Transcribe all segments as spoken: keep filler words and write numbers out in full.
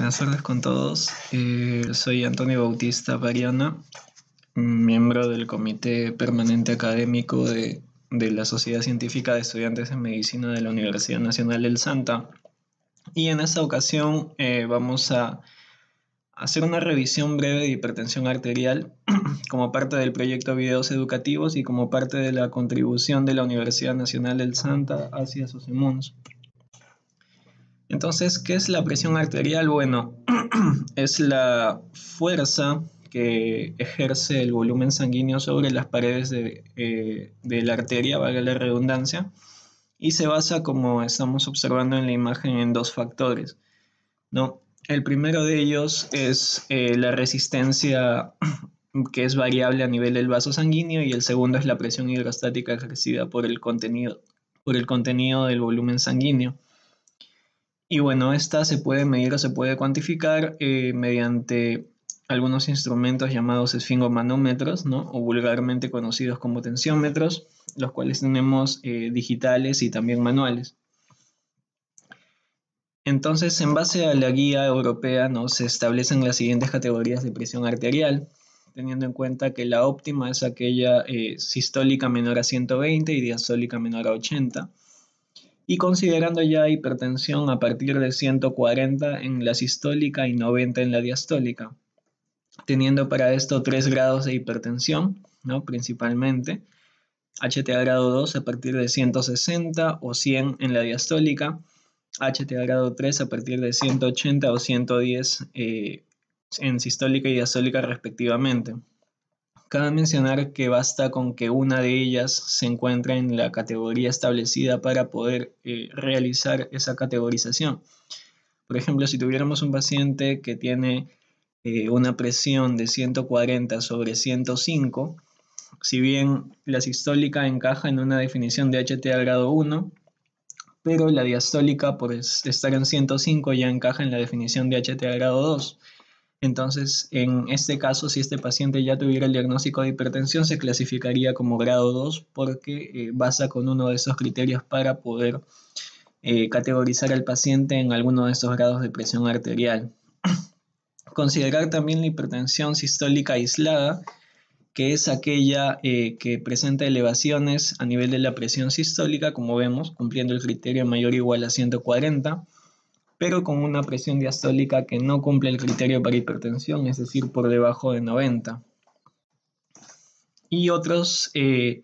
Buenas tardes con todos. Eh, soy Antonio Bautista Pariana, miembro del Comité Permanente Académico de, de la Sociedad Científica de Estudiantes en Medicina de la Universidad Nacional del Santa. Y en esta ocasión eh, vamos a hacer una revisión breve de hipertensión arterial como parte del proyecto Videos Educativos y como parte de la contribución de la Universidad Nacional del Santa hacia SOCEMUNS. Entonces, ¿qué es la presión arterial? Bueno, es la fuerza que ejerce el volumen sanguíneo sobre las paredes de, eh, de la arteria, valga la redundancia, y se basa, como estamos observando en la imagen, en dos factores, ¿no? El primero de ellos es eh, la resistencia que es variable a nivel del vaso sanguíneo, y el segundo es la presión hidrostática ejercida por el contenido, por el contenido del volumen sanguíneo. Y bueno, esta se puede medir o se puede cuantificar eh, mediante algunos instrumentos llamados esfingomanómetros, ¿no? O vulgarmente conocidos como tensiómetros, los cuales tenemos eh, digitales y también manuales. Entonces, en base a la guía europea, ¿no?, se establecen las siguientes categorías de presión arterial, teniendo en cuenta que la óptima es aquella eh, sistólica menor a ciento veinte y diastólica menor a ochenta. Y considerando ya hipertensión a partir de ciento cuarenta en la sistólica y noventa en la diastólica, teniendo para esto tres grados de hipertensión, ¿no?, principalmente, H T A grado dos a partir de ciento sesenta o cien en la diastólica, H T A grado tres a partir de ciento ochenta o ciento diez eh, en sistólica y diastólica respectivamente. Cabe mencionar que basta con que una de ellas se encuentre en la categoría establecida para poder eh, realizar esa categorización. Por ejemplo, si tuviéramos un paciente que tiene eh, una presión de ciento cuarenta sobre ciento cinco, si bien la sistólica encaja en una definición de H T A grado uno, pero la diastólica, por estar en ciento cinco, ya encaja en la definición de H T A grado dos. Entonces, en este caso, si este paciente ya tuviera el diagnóstico de hipertensión, se clasificaría como grado dos porque eh, basa con uno de esos criterios para poder eh, categorizar al paciente en alguno de estos grados de presión arterial. Considerar también la hipertensión sistólica aislada, que es aquella eh, que presenta elevaciones a nivel de la presión sistólica, como vemos, cumpliendo el criterio mayor o igual a ciento cuarenta, pero con una presión diastólica que no cumple el criterio para hipertensión, es decir, por debajo de noventa. Y otros, eh,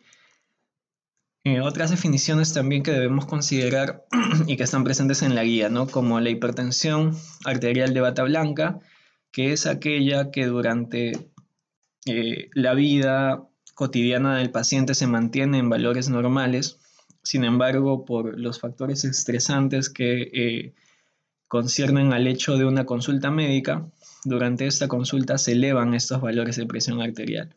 eh, otras definiciones también que debemos considerar y que están presentes en la guía, ¿no?, como la hipertensión arterial de bata blanca, que es aquella que durante eh, la vida cotidiana del paciente se mantiene en valores normales. Sin embargo, por los factores estresantes que eh, conciernen al hecho de una consulta médica, durante esta consulta se elevan estos valores de presión arterial.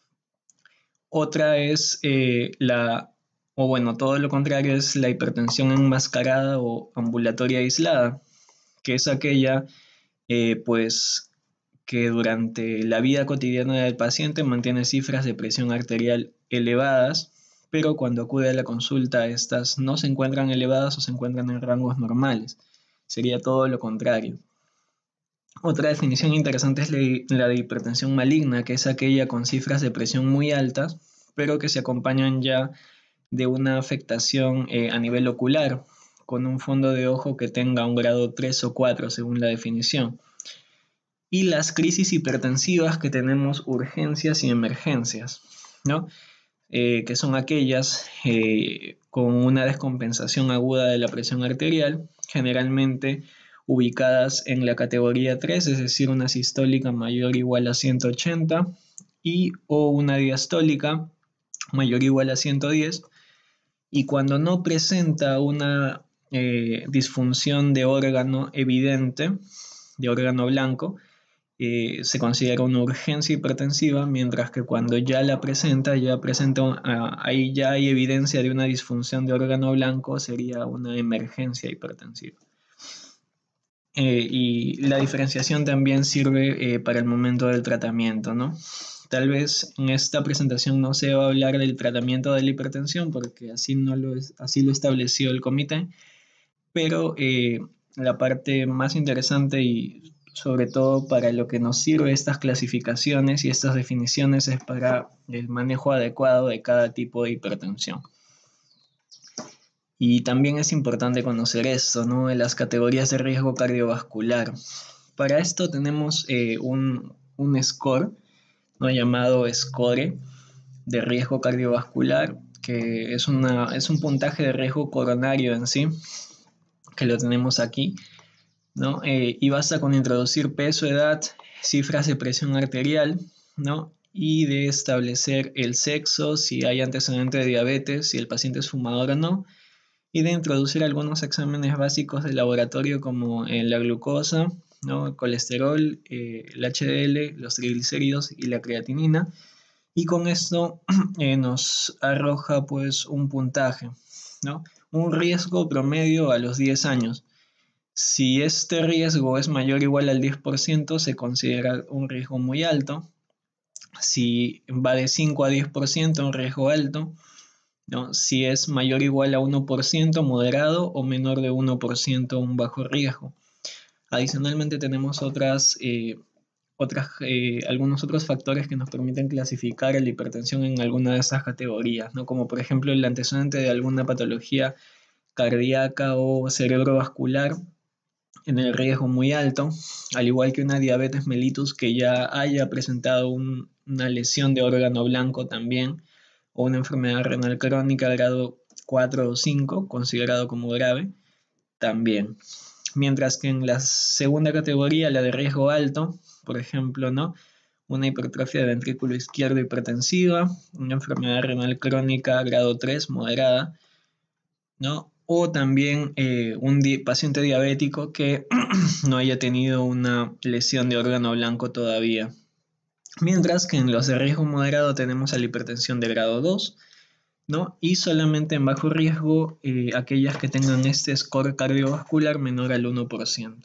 Otra es eh, la, o bueno, todo lo contrario es la hipertensión enmascarada o ambulatoria aislada, que es aquella eh, pues que durante la vida cotidiana del paciente mantiene cifras de presión arterial elevadas, pero cuando acude a la consulta estas no se encuentran elevadas o se encuentran en rangos normales. Sería todo lo contrario. Otra definición interesante es la de hipertensión maligna, que es aquella con cifras de presión muy altas, pero que se acompañan ya de una afectación eh, a nivel ocular, con un fondo de ojo que tenga un grado tres o cuatro según la definición. Y las crisis hipertensivas, que tenemos urgencias y emergencias, ¿no? Eh, que son aquellas eh, con una descompensación aguda de la presión arterial, generalmente ubicadas en la categoría tres, es decir, una sistólica mayor o igual a ciento ochenta y o una diastólica mayor o igual a ciento diez, y cuando no presenta una eh, disfunción de órgano evidente, de órgano blanco, Eh, se considera una urgencia hipertensiva, mientras que cuando ya la presenta, ya presenta, uh, ahí ya hay evidencia de una disfunción de órgano blanco, sería una emergencia hipertensiva. Eh, y la diferenciación también sirve eh, para el momento del tratamiento, ¿no? Tal vez en esta presentación no se va a hablar del tratamiento de la hipertensión, porque así, no lo, es, así lo estableció el comité, pero eh, la parte más interesante y sobre todo para lo que nos sirve estas clasificaciones y estas definiciones es para el manejo adecuado de cada tipo de hipertensión. Y también es importante conocer esto, ¿no? De las categorías de riesgo cardiovascular. Para esto tenemos eh, un, un score, ¿no? Llamado SCORE de riesgo cardiovascular, que es, una, es un puntaje de riesgo coronario en sí, que lo tenemos aquí, ¿no? Eh, y basta con introducir peso, edad, cifras de presión arterial, ¿no? Y de establecer el sexo, si hay antecedente de diabetes, si el paciente es fumador o no, y de introducir algunos exámenes básicos de laboratorio como eh, la glucosa, ¿no? El colesterol, eh, el H D L, los triglicéridos y la creatinina. Y con esto eh, nos arroja pues un puntaje, ¿no? Un riesgo promedio a los diez años. Si este riesgo es mayor o igual al diez por ciento, se considera un riesgo muy alto. Si va de cinco a diez por ciento, un riesgo alto, ¿no? Si es mayor o igual a uno por ciento, moderado, o menor de uno por ciento, un bajo riesgo. Adicionalmente tenemos otras, eh, otras, eh, algunos otros factores que nos permiten clasificar la hipertensión en alguna de estas categorías, ¿no? Como por ejemplo el antecedente de alguna patología cardíaca o cerebrovascular en el riesgo muy alto, al igual que una diabetes mellitus que ya haya presentado un, una lesión de órgano blanco también, o una enfermedad renal crónica grado cuatro o cinco, considerado como grave, también. Mientras que en la segunda categoría, la de riesgo alto, por ejemplo, ¿no? Una hipertrofia de ventrículo izquierdo hipertensiva, una enfermedad renal crónica grado tres, moderada, ¿no? O también eh, un di paciente diabético que no haya tenido una lesión de órgano blanco todavía. Mientras que en los de riesgo moderado tenemos a la hipertensión de grado dos, ¿no? Y solamente en bajo riesgo eh, aquellas que tengan este score cardiovascular menor al uno por ciento.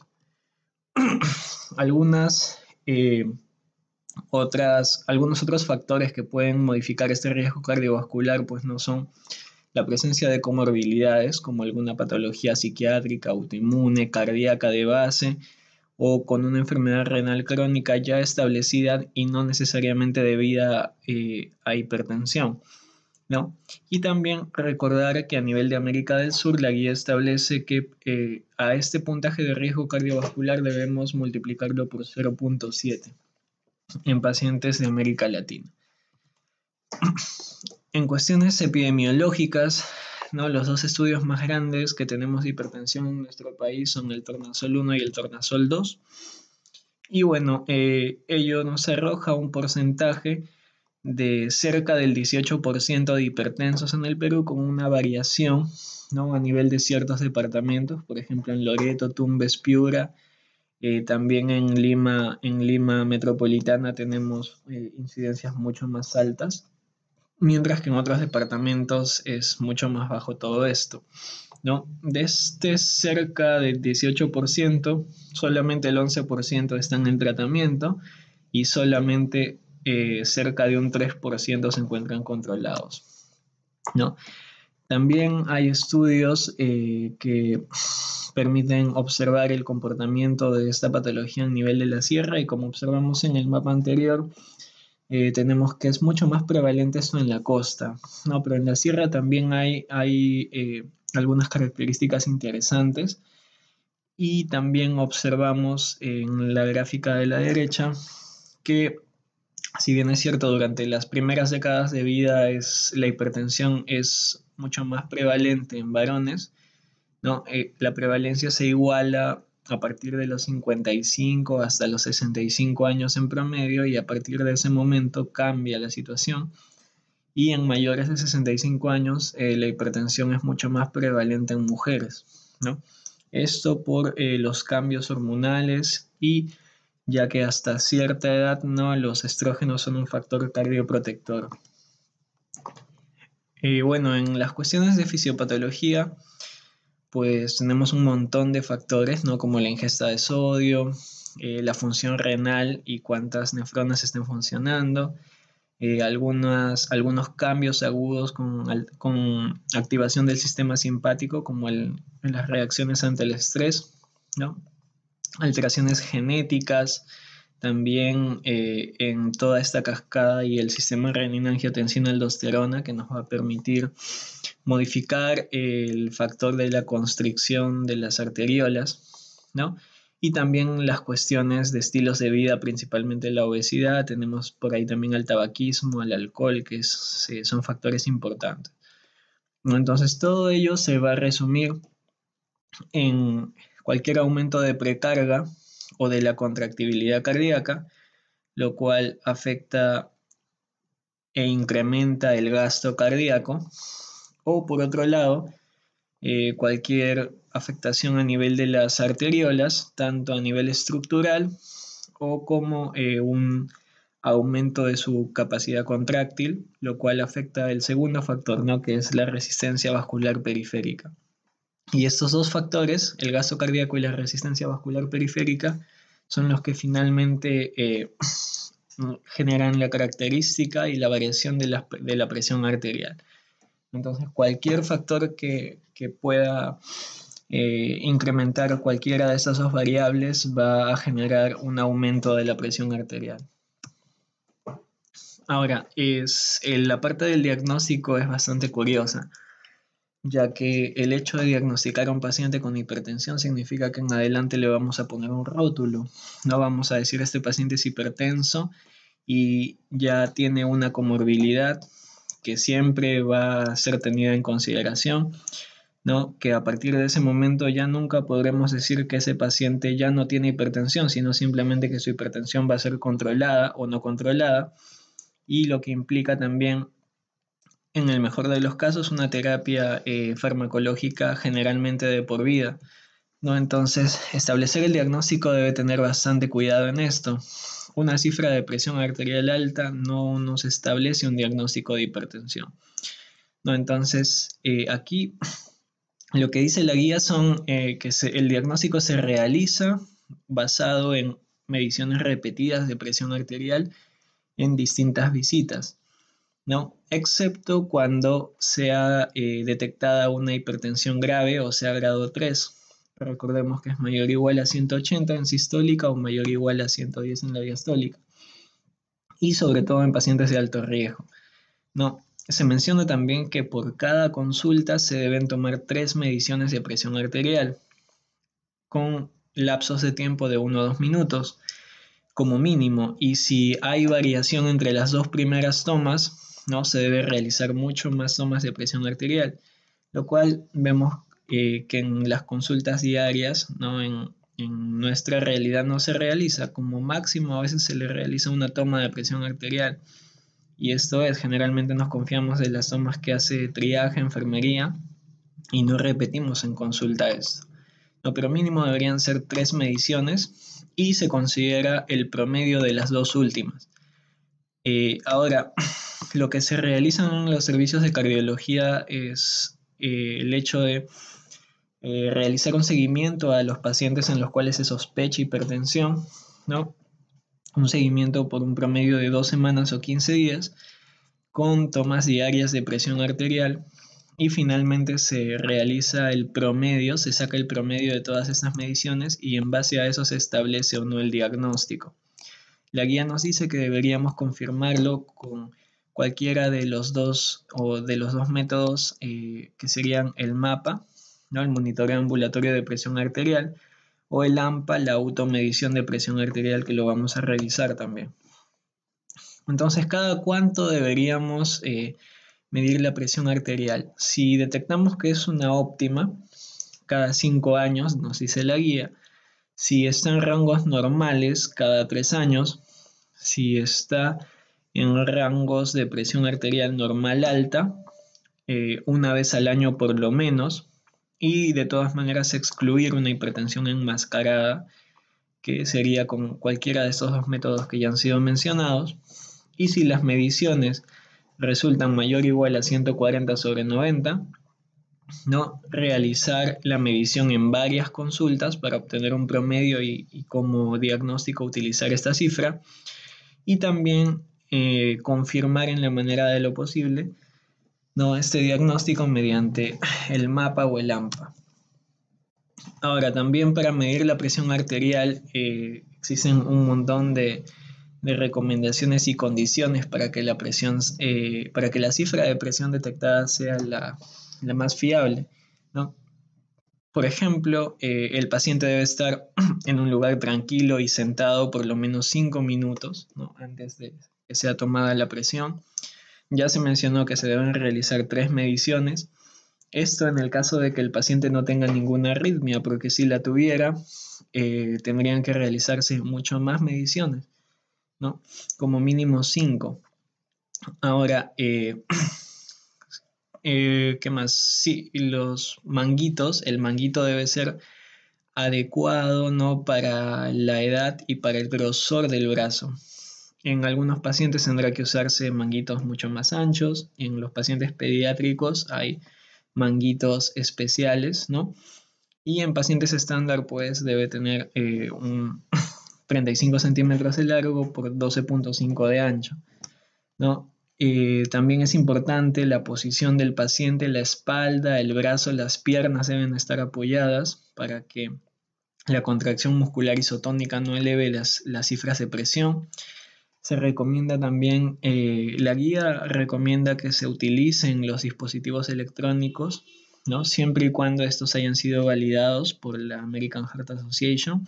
Algunas eh, otras, algunos otros factores que pueden modificar este riesgo cardiovascular pues no son la presencia de comorbilidades como alguna patología psiquiátrica, autoinmune, cardíaca de base o con una enfermedad renal crónica ya establecida y no necesariamente debida eh, a hipertensión, ¿no? Y también recordar que a nivel de América del Sur la guía establece que eh, a este puntaje de riesgo cardiovascular debemos multiplicarlo por cero punto siete en pacientes de América Latina. En cuestiones epidemiológicas, ¿no? Los dos estudios más grandes que tenemos de hipertensión en nuestro país son el Tornasol uno y el Tornasol dos. Y bueno, eh, ello nos arroja un porcentaje de cerca del dieciocho por ciento de hipertensos en el Perú, con una variación, ¿no? A nivel de ciertos departamentos, por ejemplo en Loreto, Tumbes, Piura, eh, también en Lima, en Lima metropolitana tenemos eh, incidencias mucho más altas, mientras que en otros departamentos es mucho más bajo todo esto, ¿no? De este cerca del dieciocho por ciento, solamente el once por ciento están en tratamiento y solamente eh, cerca de un tres por ciento se encuentran controlados, ¿no? También hay estudios eh, que permiten observar el comportamiento de esta patología a nivel de la sierra y como observamos en el mapa anterior, eh, tenemos que es mucho más prevalente esto en la costa, ¿no? Pero en la sierra también hay, hay eh, algunas características interesantes y también observamos en la gráfica de la derecha que si bien es cierto, durante las primeras décadas de vida es, la hipertensión es mucho más prevalente en varones, ¿no? Eh, la prevalencia se iguala a partir de los cincuenta y cinco hasta los sesenta y cinco años en promedio y a partir de ese momento cambia la situación y en mayores de sesenta y cinco años eh, la hipertensión es mucho más prevalente en mujeres, ¿no? Esto por eh, los cambios hormonales y ya que hasta cierta edad, ¿no? Los estrógenos son un factor cardioprotector. Y bueno, en las cuestiones de fisiopatología, pues tenemos un montón de factores, ¿no? Como la ingesta de sodio, eh, la función renal y cuántas nefronas estén funcionando, eh, algunas, algunos cambios agudos con, con activación del sistema simpático, como el, las reacciones ante el estrés, ¿no? Alteraciones genéticas, también eh, en toda esta cascada y el sistema renina-angiotensina-aldosterona que nos va a permitir modificar el factor de la constricción de las arteriolas, ¿no? Y también las cuestiones de estilos de vida, principalmente la obesidad, tenemos por ahí también al tabaquismo, al alcohol, que es, eh, son factores importantes, ¿no? Entonces todo ello se va a resumir en cualquier aumento de precarga o de la contractibilidad cardíaca, lo cual afecta e incrementa el gasto cardíaco, o por otro lado, eh, cualquier afectación a nivel de las arteriolas, tanto a nivel estructural o como eh, un aumento de su capacidad contráctil, lo cual afecta el segundo factor, ¿no? Que es la resistencia vascular periférica. Y estos dos factores, el gasto cardíaco y la resistencia vascular periférica, son los que finalmente eh, generan la característica y la variación de la, de la presión arterial. Entonces, cualquier factor que, que pueda eh, incrementar cualquiera de estas dos variables va a generar un aumento de la presión arterial. Ahora, es, la parte del diagnóstico es bastante curiosa, ya que el hecho de diagnosticar a un paciente con hipertensión significa que en adelante le vamos a poner un rótulo. No vamos a decir este paciente es hipertenso y ya tiene una comorbilidad que siempre va a ser tenida en consideración, ¿no? Que a partir de ese momento ya nunca podremos decir que ese paciente ya no tiene hipertensión, sino simplemente que su hipertensión va a ser controlada o no controlada, y lo que implica también, en el mejor de los casos, una terapia eh, farmacológica generalmente de por vida, ¿no? Entonces, establecer el diagnóstico debe tener bastante cuidado en esto. Una cifra de presión arterial alta no nos establece un diagnóstico de hipertensión, ¿no? Entonces, eh, aquí lo que dice la guía son eh, que se, el diagnóstico se realiza basado en mediciones repetidas de presión arterial en distintas visitas, ¿no? Excepto cuando sea eh, detectada una hipertensión grave o sea grado tres. Recordemos que es mayor o igual a ciento ochenta en sistólica o mayor o igual a ciento diez en la diastólica. Y sobre todo en pacientes de alto riesgo, ¿no? Se menciona también que por cada consulta se deben tomar tres mediciones de presión arterial con lapsos de tiempo de uno a dos minutos como mínimo, y si hay variación entre las dos primeras tomas, ¿no? Se debe realizar mucho más tomas de presión arterial, lo cual vemos eh, que en las consultas diarias, ¿no? En, en nuestra realidad no se realiza. Como máximo a veces se le realiza una toma de presión arterial, y esto es, generalmente nos confiamos de las tomas que hace triaje, enfermería, y no repetimos en consulta esto. No, pero mínimo deberían ser tres mediciones y se considera el promedio de las dos últimas. Eh, ahora, lo que se realiza en los servicios de cardiología es eh, el hecho de eh, realizar un seguimiento a los pacientes en los cuales se sospecha hipertensión, ¿no? Un seguimiento por un promedio de dos semanas o quince días, con tomas diarias de presión arterial, y finalmente se realiza el promedio, se saca el promedio de todas estas mediciones y en base a eso se establece o no el diagnóstico. La guía nos dice que deberíamos confirmarlo con cualquiera de los dos o de los dos métodos eh, que serían el MAPA, ¿no? El monitoreo ambulatorio de presión arterial, o el AMPA, la automedición de presión arterial, que lo vamos a revisar también. Entonces, ¿cada cuánto deberíamos eh, medir la presión arterial? Si detectamos que es una óptima, cada cinco años, nos dice la guía. Si está en rangos normales, cada tres años. Si está en rangos de presión arterial normal alta, eh, una vez al año por lo menos. Y de todas maneras excluir una hipertensión enmascarada, que sería con cualquiera de estos dos métodos que ya han sido mencionados. Y si las mediciones resultan mayor o igual a ciento cuarenta sobre noventa, ¿no? Realizar la medición en varias consultas para obtener un promedio y, y como diagnóstico utilizar esta cifra, y también eh, confirmar en la manera de lo posible, ¿no? Este diagnóstico mediante el MAPA o el AMPA. Ahora, también para medir la presión arterial eh, existen un montón de, de recomendaciones y condiciones para que la presión, eh, para que la cifra de presión detectada sea la, la más fiable, ¿no? Por ejemplo, eh, el paciente debe estar en un lugar tranquilo y sentado por lo menos cinco minutos, ¿no? Antes de que sea tomada la presión. Ya se mencionó que se deben realizar tres mediciones. Esto en el caso de que el paciente no tenga ninguna arritmia, porque si la tuviera, eh, tendrían que realizarse mucho más mediciones, ¿no? Como mínimo cinco. Ahora, eh, eh, ¿qué más? Sí, los manguitos, el manguito debe ser adecuado, ¿no? Para la edad y para el grosor del brazo. En algunos pacientes tendrá que usarse manguitos mucho más anchos. En los pacientes pediátricos hay manguitos especiales, ¿no? Y en pacientes estándar, pues debe tener eh, un treinta y cinco centímetros de largo por doce punto cinco de ancho, ¿no? Eh, también es importante la posición del paciente, la espalda, el brazo, las piernas deben estar apoyadas para que la contracción muscular isotónica no eleve las, las cifras de presión. Se recomienda también, eh, la guía recomienda que se utilicen los dispositivos electrónicos, ¿no? Siempre y cuando estos hayan sido validados por la American Heart Association.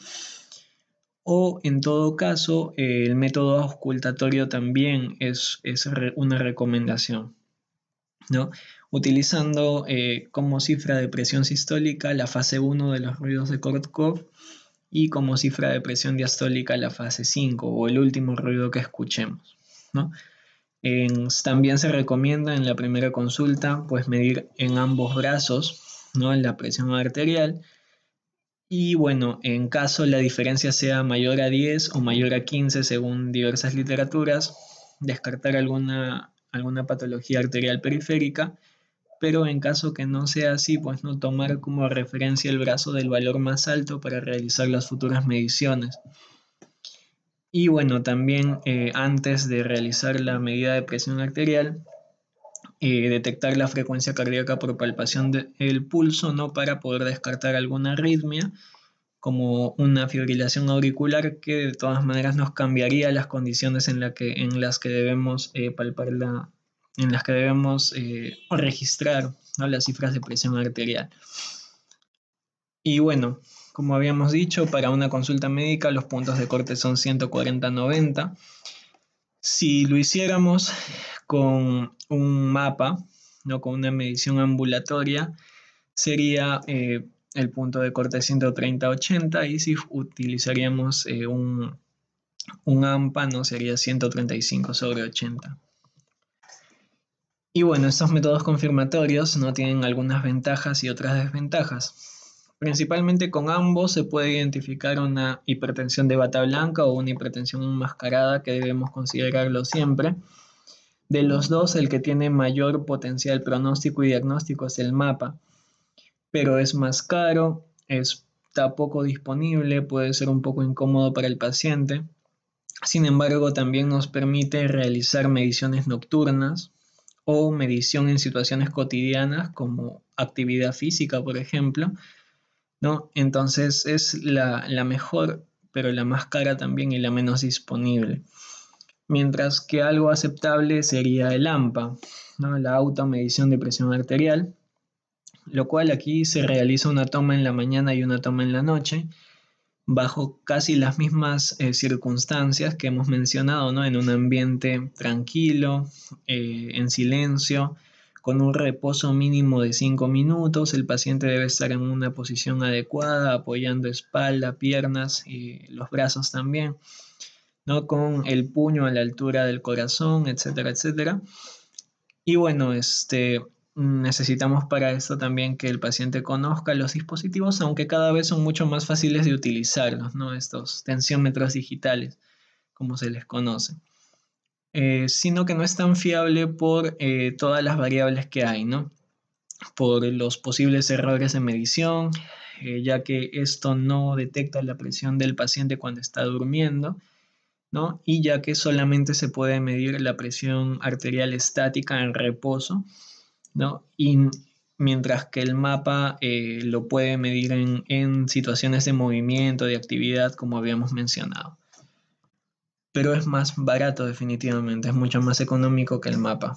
O en todo caso, eh, el método auscultatorio también es, es re- una recomendación, ¿no? Utilizando eh, como cifra de presión sistólica la fase uno de los ruidos de Kortkov y como cifra de presión diastólica la fase cinco o el último ruido que escuchemos, ¿no? En- también se recomienda en la primera consulta pues medir en ambos brazos, ¿no? La presión arterial y bueno, en caso la diferencia sea mayor a diez o mayor a quince según diversas literaturas, descartar alguna, alguna patología arterial periférica, pero en caso que no sea así, pues no tomar como referencia el brazo del valor más alto para realizar las futuras mediciones. Y bueno, también eh, antes de realizar la medida de presión arterial, eh, detectar la frecuencia cardíaca por palpación del pulso, ¿no? Para poder descartar alguna arritmia, como una fibrilación auricular, que de todas maneras nos cambiaría las condiciones en, la que, en las que debemos eh, palpar la, en las que debemos eh, registrar, ¿no? Las cifras de presión arterial. Y bueno, como habíamos dicho, para una consulta médica los puntos de corte son ciento cuarenta noventa. Si lo hiciéramos con un mapa, ¿no? Con una medición ambulatoria, sería eh, el punto de corte ciento treinta ochenta y si utilizaríamos eh, un, un AMPA, ¿no? Sería ciento treinta y cinco sobre ochenta. Y bueno, estos métodos confirmatorios no tienen algunas ventajas y otras desventajas. Principalmente con ambos se puede identificar una hipertensión de bata blanca o una hipertensión enmascarada que debemos considerarlo siempre. De los dos, el que tiene mayor potencial pronóstico y diagnóstico es el mapa, pero es más caro, está poco disponible, puede ser un poco incómodo para el paciente. Sin embargo, también nos permite realizar mediciones nocturnas o medición en situaciones cotidianas como actividad física, por ejemplo, ¿no? Entonces es la, la mejor, pero la más cara también y la menos disponible. Mientras que algo aceptable sería el AMPA, ¿no? La automedición de presión arterial, lo cual aquí se realiza una toma en la mañana y una toma en la noche, bajo casi las mismas eh, circunstancias que hemos mencionado, ¿no? En un ambiente tranquilo, eh, en silencio, con un reposo mínimo de cinco minutos. El paciente debe estar en una posición adecuada, apoyando espalda, piernas y los brazos también, ¿no? Con el puño a la altura del corazón, etcétera, etcétera. Y bueno, este, necesitamos para esto también que el paciente conozca los dispositivos, aunque cada vez son mucho más fáciles de utilizarlos, ¿no? Estos tensiómetros digitales, como se les conoce. Eh, sino que no es tan fiable por eh, todas las variables que hay, ¿no? Por los posibles errores de medición, eh, ya que esto no detecta la presión del paciente cuando está durmiendo, ¿no? Y ya que solamente se puede medir la presión arterial estática en reposo, ¿no? Y mientras que el mapa eh, lo puede medir en, en situaciones de movimiento, de actividad, como habíamos mencionado. Pero es más barato definitivamente, es mucho más económico que el mapa.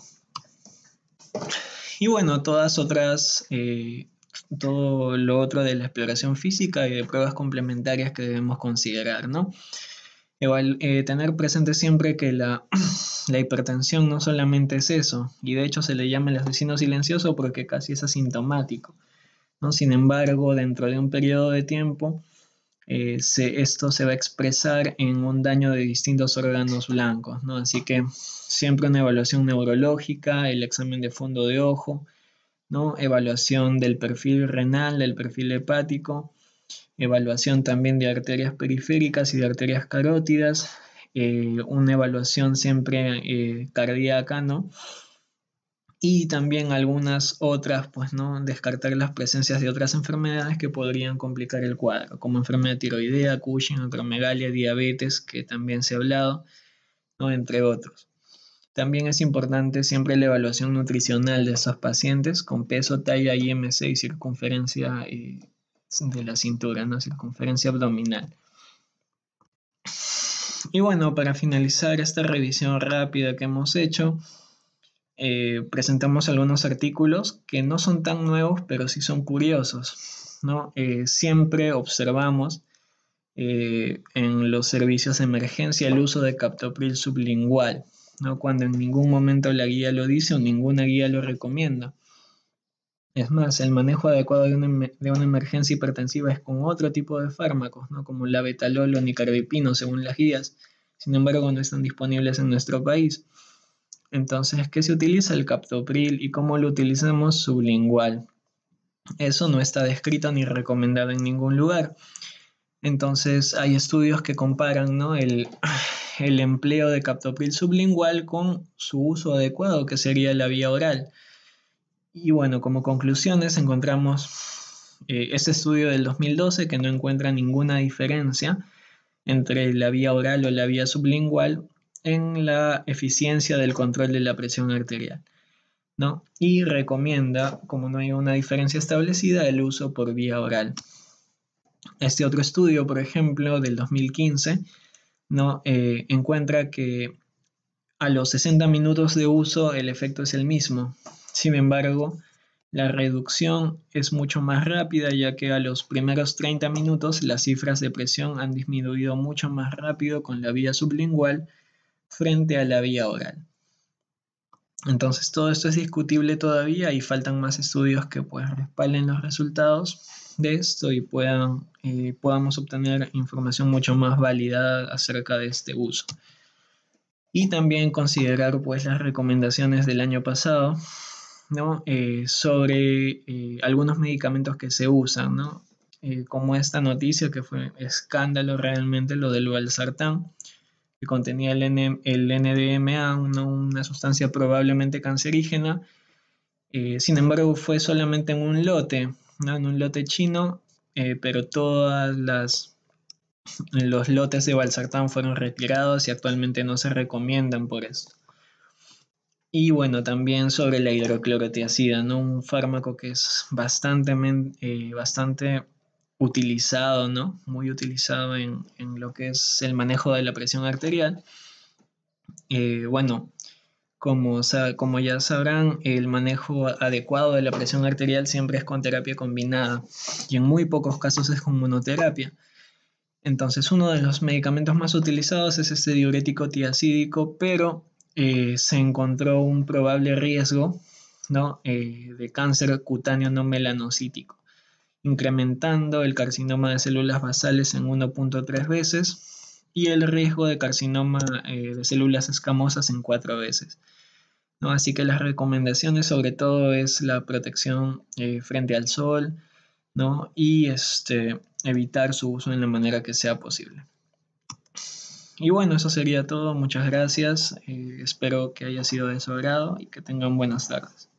Y bueno, todas otras, eh, todo lo otro de la exploración física y de pruebas complementarias que debemos considerar, ¿no? Igual, eh, tener presente siempre que la, la hipertensión no solamente es eso, y de hecho se le llama el asesino silencioso porque casi es asintomático, ¿no? Sin embargo, dentro de un periodo de tiempo, eh, se, esto se va a expresar en un daño de distintos órganos blancos, ¿no? Así que siempre una evaluación neurológica, el examen de fondo de ojo, ¿no? Evaluación del perfil renal, del perfil hepático, evaluación también de arterias periféricas y de arterias carótidas, eh, una evaluación siempre eh, cardíaca, ¿no? Y también algunas otras, pues, ¿no? Descartar las presencias de otras enfermedades que podrían complicar el cuadro, como enfermedad tiroidea, Cushing, acromegalia, diabetes, que también se ha hablado, ¿no? Entre otros. También es importante siempre la evaluación nutricional de estos pacientes con peso, talla, I M C y circunferencia eh, de la cintura, ¿no? Circunferencia abdominal. Y bueno, para finalizar esta revisión rápida que hemos hecho, eh, presentamos algunos artículos que no son tan nuevos, pero sí son curiosos, ¿no? Eh, siempre observamos eh, en los servicios de emergencia el uso de captopril sublingual, ¿no? Cuando en ningún momento la guía lo dice o ninguna guía lo recomienda. Es más, el manejo adecuado de una, de una emergencia hipertensiva es con otro tipo de fármacos, ¿no? Como la betalol o nicardipino, según las guías. Sin embargo, no están disponibles en nuestro país. Entonces, ¿qué se utiliza? El captopril. ¿Y cómo lo utilizamos? Sublingual. Eso no está descrito ni recomendado en ningún lugar. Entonces, hay estudios que comparan, ¿no? el, el empleo de captopril sublingual con su uso adecuado, que sería la vía oral. Y bueno, como conclusiones encontramos eh, este estudio del dos mil doce que no encuentra ninguna diferencia entre la vía oral o la vía sublingual en la eficiencia del control de la presión arterial, ¿no? Y recomienda, como no hay una diferencia establecida, el uso por vía oral. Este otro estudio, por ejemplo, del dos mil quince, ¿no? Eh, encuentra que a los sesenta minutos de uso el efecto es el mismo. Sin embargo, la reducción es mucho más rápida, ya que a los primeros treinta minutos las cifras de presión han disminuido mucho más rápido con la vía sublingual frente a la vía oral. Entonces todo esto es discutible todavía y faltan más estudios que pues respalden los resultados de esto y puedan, eh, podamos obtener información mucho más válida acerca de este uso. Y también considerar pues las recomendaciones del año pasado, ¿no? Eh, sobre eh, algunos medicamentos que se usan, ¿no? Eh, como esta noticia que fue escándalo realmente, lo del valsartán, que contenía el, N, el N D M A, una, una sustancia probablemente cancerígena. Eh, sin embargo, fue solamente en un lote, ¿no? En un lote chino, eh, pero todas las los lotes de valsartán fueron retirados y actualmente no se recomiendan por esto. Y bueno, también sobre la hidroclorotiazida, ¿no? Un fármaco que es bastante, eh, bastante utilizado, ¿no? Muy utilizado en, en lo que es el manejo de la presión arterial. Eh, bueno, como, como ya sabrán, el manejo adecuado de la presión arterial siempre es con terapia combinada y en muy pocos casos es con monoterapia. Entonces, uno de los medicamentos más utilizados es este diurético tiacídico, pero eh, se encontró un probable riesgo, ¿no? eh, de cáncer cutáneo no melanocítico, incrementando el carcinoma de células basales en uno punto tres veces y el riesgo de carcinoma eh, de células escamosas en cuatro veces, ¿no? Así que las recomendaciones sobre todo es la protección eh, frente al sol, ¿no? Y este, evitar su uso en la manera que sea posible. Y bueno, eso sería todo. Muchas gracias. Eh, espero que haya sido de su agrado y que tengan buenas tardes.